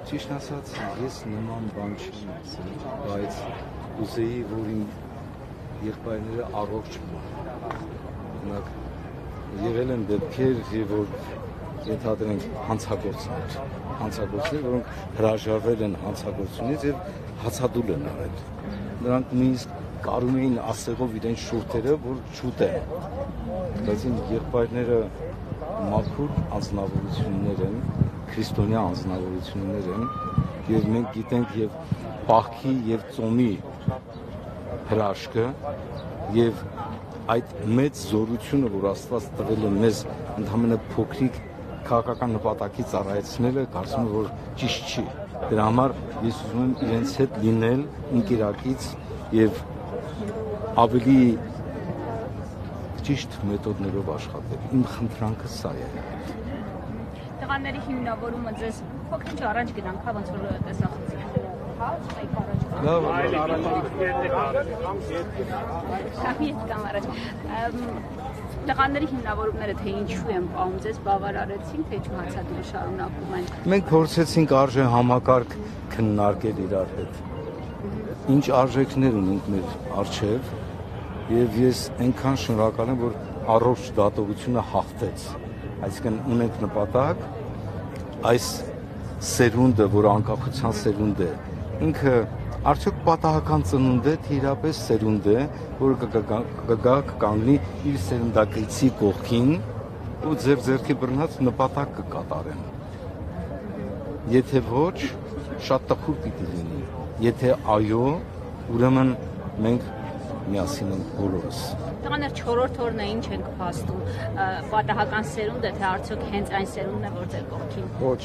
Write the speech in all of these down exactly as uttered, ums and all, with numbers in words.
Ճիշտ ասած, ես նման բան չեմ ասել, բայց ուզեի, որ իմ եղբայրները առողջ մնան։ Եղել են դեպքեր, որ ենթադրենք հանցագործներ, հանցագործներ, որոնք հրաժարվել են հանցագործությունից եւ հացադուլ են արել։ Նրանք նույնիսկ կարում էին ասեղով իրենց շուրթերը, որ չուտեն։ Բայց իմ եղբայրները մաքուր անձնավորություններ են, քրիստոնյա անձնավորություններ են, եւ մենք գիտենք եւ պահքի եւ ծոմի հրաշքը եւ այդ մեծ զորությունը, որ Աստված տվել է մեզ ընդհանրապես փոքրիկ քաղաքական նպատակի ծառայեցնելը, կարծում եմ, որ ճիշտ չի։ Դրա համար ես ուզում եմ իրենց հետ լինել ինքերակից եւ ավելի ճիշտ մեթոդներով աշխատել։ Իմ խնդրանքը սա է։ Տղաների հիմնավորումը ձեզ փոքր-ինչ առաջ գնանք, հա ոնց որ տեսախցիկ։ Հա, այ առաջ։ Լավ, առաջ։ Տղաների հիմնավորումները թե ինչու են պահում ձեզ բավարարեցին, թե ինչու հացադուլ շարունակում են։ Մենք փորձեցինք արժե համակարգ քննարկել իրար հետ։ Ինչ արժեքներ ունենք մեր առջև, եւ ես այնքան շնորհակալ եմ, որ առողջ դատողությունը հաղթեց։ Այսինքն ունենք նպատակ այս սերունդը, որ անկախության սերունդ է, ինքը արդյոք պատահական ծնունդ է, թե իրապես սերունդ է, որ կգա կանգնի իր սերնդակիցի կողքին ու ձեր ձեռքի բռնած նպատակ կկատարեն։ Եթե ոչ, շատ տխուր պիտի լինի։ Եթե այո, ուրեմն մենք միասին ենք բոլորս։ Տղաներ չորրորդ օրն է ինչ ենք փաստում, պատահական սերունդ է, թե արդյոք հենց այն սերունդն է, որ ձեր կողքին։ Ոչ,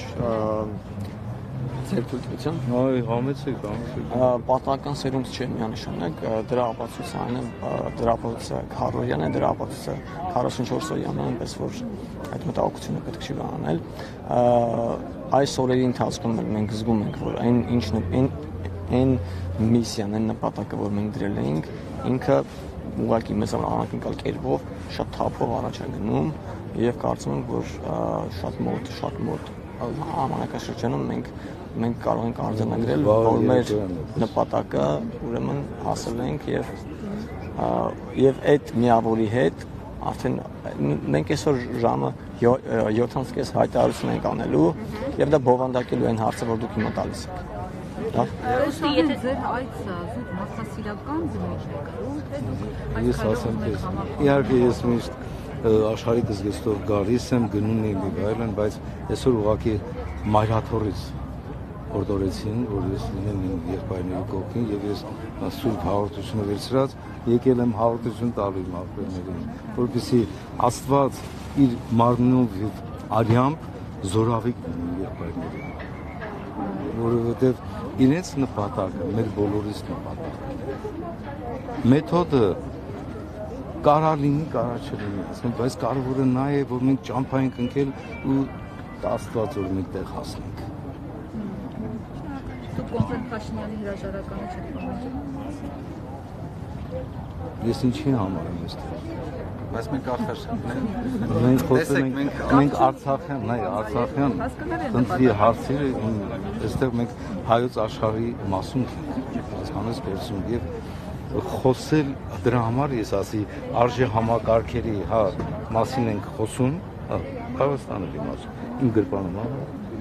ձեր թույլտվության։ Այ, համեցեք, համեցեք։ Պատահական սերունդ չէ միանշանակ, դրա ապացույցը այն է, դրա ապացույցը քառօրյան է, դրա ապացույցը քառասունչորս օրյան է, այնպես որ այդ մտահոգությունը պետք չի բանել։ Այս օրերի ընթացքում մենք զգում ենք, որ այն ինչն այն միսիան, այն նպատակը, որ մենք դրել էինք, ինքը ուղղակի մեզ անակնկալ կերպով շատ թափով առաջ է գնում եւ կարծում եմ, որ շատ մոտ, շատ մոտ ժամանակաշրջանում մենք մենք կարող ենք արձանագրել, որ մեր նպատակը ուրեմն հասել ենք եւ եւ այդ միավորի հետ արդեն մենք այսօր ժամը յոթ կես հայտարարություն ենք անելու եւ դա բովանդակելու այն հարցը, որ դուք հիմա տալիս եք։ Ուստի եթե ձեր այցը զուտ մասնասիրական բնույթ է կրում, թե դուք Ես ասեմ քեզ, իհարկե ես միշտ աշխարհի գզգեստով գալիս եմ, գնում եմ եւ այլն, բայց այսօր ուղղակի մայրաթորից օրդորեցին, որ ես լինեմ իմ եղբայրների կողքին եւ ես սուրբ հաղորդությունը վերցրած եկել եմ հաղորդություն տալու իմ աղբերներին, որպեսզի Աստված իր մարմնով եւ արյամբ զորավիք լինի եղբայրներին, որովհետեւ իրենց նպատակը մեր բոլորիս նպատակը։ Մեթոդը կարա լինի, կարա չլինի, ասեմ, բայց կարևորը նա է, որ մենք ճամփա ենք ընկել ու Աստված որ մենք տեղ հասնենք։ Դուք կոնկրետ Փաշինյանի հրաժարականը չեք պահանջում։ Ես ինչի համար եմ այստեղ։ Բայց մենք արդար մենք խոսում ենք, մենք Արցախյան, նայ, Արցախյան ընտրի հարցերը, այստեղ մենք հայոց աշխարհի մասունք ենք, հասկանես կերսում եւ խոսել դրա համար ես ասի արժե համակարգերի, հա, մասին ենք խոսում, հա, Հայաստանը դիմաց, իմ գրպանում, հա։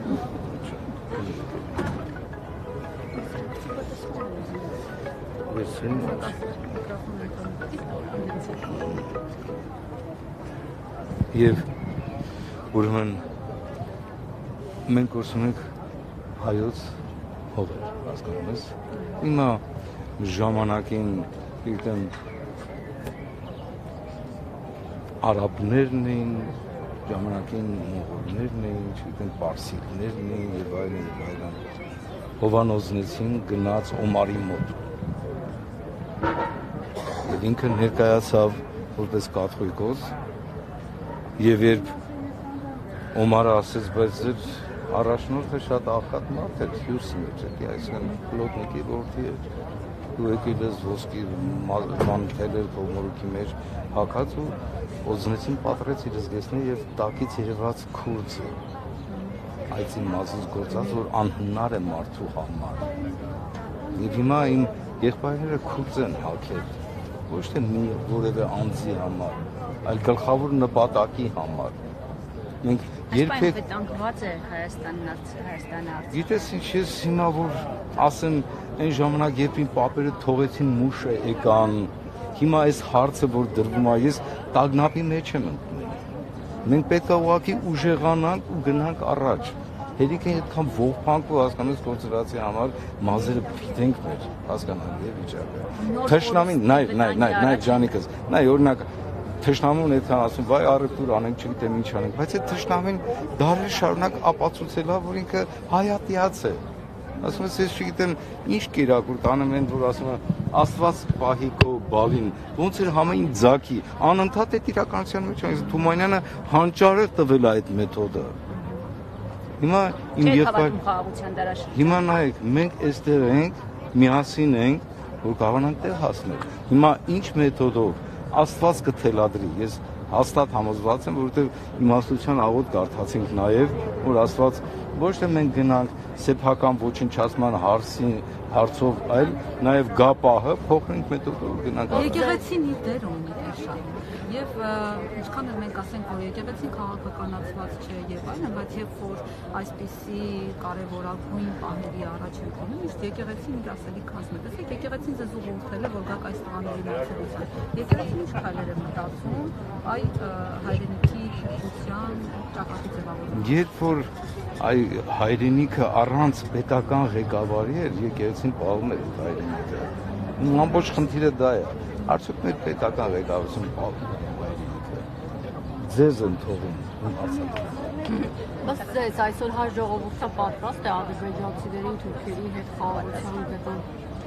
Եվ ուրեմն մենք ուսում ենք հայոց հողեր, հասկանում ես։ Հիմա ժամանակին իրեն արաբներն էին, ժամանակին մոնղոլներն էին, իրեն պարսիկներն էին եւ այլն եւ այլն։ Հովանոզնեցին գնաց Օմարի մոտ։ Եվ ինքը ներկայացավ որպես կաթողիկոս եւ երբ Օմարը ասեց, բայց ձեր առաջնորդը շատ աղքատ մարդ էր, հյուսին էր, այսինքն պլոտնիկի որդի էր, դու եկել ես ոսկի մանթել էր կողմորուքի մեջ հագած ու օձնեցին պատրեց իր զգեստին եւ տակից երևաց քուրձը այցի մասից գործած, որ անհնար է մարդու համար։ Եվ հիմա իմ եղբայրները քուրձ են հագել, ոչ թե մի որևէ անձի համար, այլ գլխավոր նպատակի համար։ Մենք երբեք վտանգված է Հայաստանը Հայաստանը։ Գիտես ինչ, ես հիմա որ ասեմ այն ժամանակ երբ իմ պապերը թողեցին մուշը եկան, հիմա այս հարցը որ դրվում է, ես տագնապի մեջ եմ ընկնում։ Մենք պետք է ուղղակի ուժեղանանք ու գնանք առաջ։ Հերիք է այդքան ողբանք ու հասկանես կոնցենտրացիայի համար մազերը փիթենք մեր հասկանալի է վիճակը։ Թշնամին, նայ, նայ, նայ, նայ ջանիկս, նայ օրինակ թշնամուն այդքան ասում, վայ առևտուր անենք, չգիտեմ ինչ անենք, բայց այդ թշնամին դարեր շարունակ ապացուցել է, որ ինքը հայատյաց է։ Ասում ես, ես չգիտեմ ինչ կերակուրդ անեմ են, որ ասում է Աստված պահի քո բալին, ոնց էր համային ձակի, անընդհատ այդ իրականության մեջ է, Թումանյանը հանճարեղ տվել է այդ մեթոդը։ Հիմա իմ եղբայր խաղաղության դարաշրջան։ Հիմա նայեք, մենք այստեղ ենք, միասին ենք, որ կարողանանք տեղ հասնել։ Հիմա ինչ մեթոդով Աստված կթելադրի, ես հաստատ համոզված եմ, որովհետև իմաստության աղոտ կարդացինք նաև, որ Աստված ոչ թե մենք գնանք սեփական ոչնչացման հարցին հարցով, այլ նաև գա պահը փոխենք մեթոդով գնանք։ Եկեղեցին իր դեր ունի Էշան։ Եվ ինչքան էլ մենք ասենք, որ եկեղեցին քաղաքականացված չէ եւ այլն, բայց երբ որ այսպիսի կարևորագույն պահերի առաջ ենք անում, միշտ եկեղեցին իր ասելիք ասում է։ Տեսեք, եկեղեցին ձեզ ուղղորդել է, որ գաք այս տղաների մրցակցության։ Եկեղեցին ինչ քայլեր է մտածում այ հայրենիքի փոխության ճակատի ձևավորման։ Երբ որ այ հայրենիքը առանց պետական ղեկավարի էր, եկեղեցին պահում էր այդ հայրենիքը։ Ամբողջ խնդիրը դա է։ Արդյոք մեր պետական ղեկավարությունը պահում է հայրենիքը։ Ձեզ են թողում ում հարցակում։ Բայց ձեզ այսօր հայ ժողովուրդը պատրաստ է ադրբեջանցիներին թուրքերի հետ խաղաղության գտան։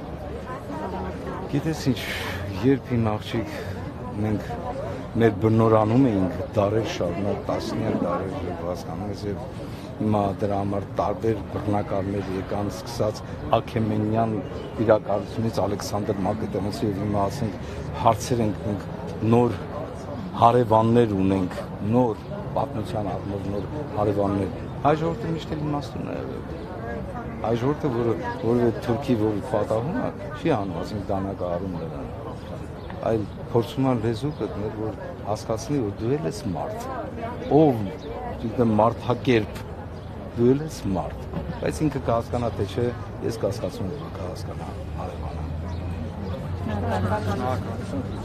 Գիտես ինչ, երբ իմ աղջիկ մենք մեր բնորանում էինք դարեր շարունակ, տասնյակ դարեր հասկանում ես եւ հիմա դրա համար տարբեր բռնակալներ եկան, սկսած Աքեմենյան իրականությունից Ալեքսանդր Մակեդոնացի եւ հիմա ասենք հարցեր ենք մենք նոր հարևաններ ունենք, նոր պատմության առումով նոր հարևաններ։ Հայ ժողովուրդը միշտ էլ իմաստուն է եղել։ Հայ ժողովուրդը, որը որևէ թուրքի որ պատահում է, չի անում, ասենք դանակահարում նրան, այլ փորձում են լեզու գտնել, որ հասկացնի, որ դու ես մարդ, ով գիտեմ մարդակերպ, դու ես մարդ, բայց ինքը կհասկանա թե չէ, ես կհասկացում եմ, որ կհասկանա հարևանը։